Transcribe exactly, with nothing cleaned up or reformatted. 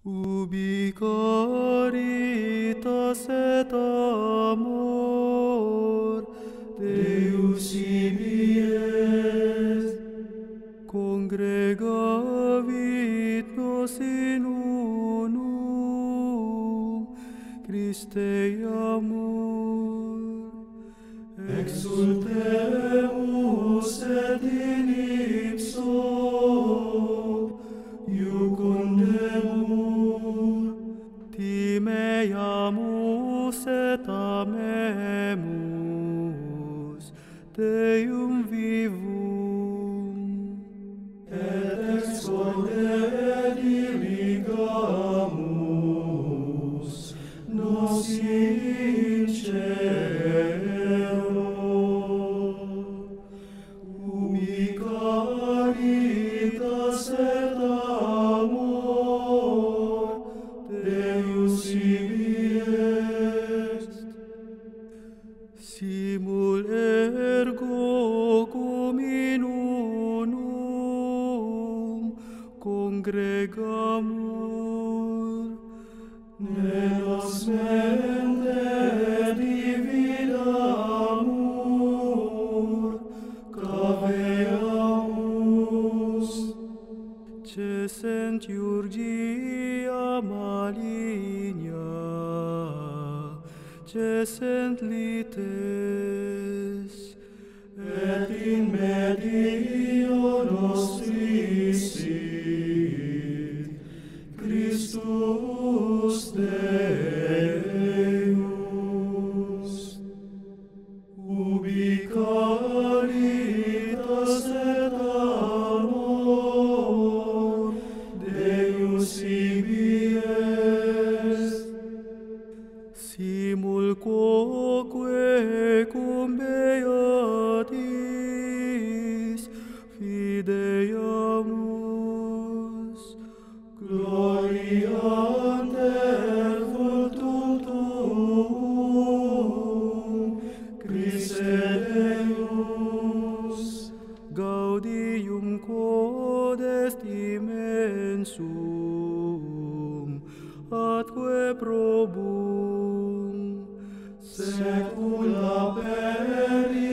Ubi caritas et amor Deus ibi est, congregavit nos in unum Christe amor. Exultemus et in ipso iucundemur, timeamus et amemus Deum vivum, et ex corde diligamus nos in cielo. Ubi caritas et amor Deus ibi est, simul ergo cum in unum congregamur, ne nos mente dividamur, caveamus, cessent iurgia maligna, cessent lites, et in medio nostri sit Christus Deus. Ubi caritas et amor Deus ibi est, simul quoque cum beatis fideamus, gloriant et vultum tuum, Christe Deus, gaudium quod est immensum, atque probum, secula peri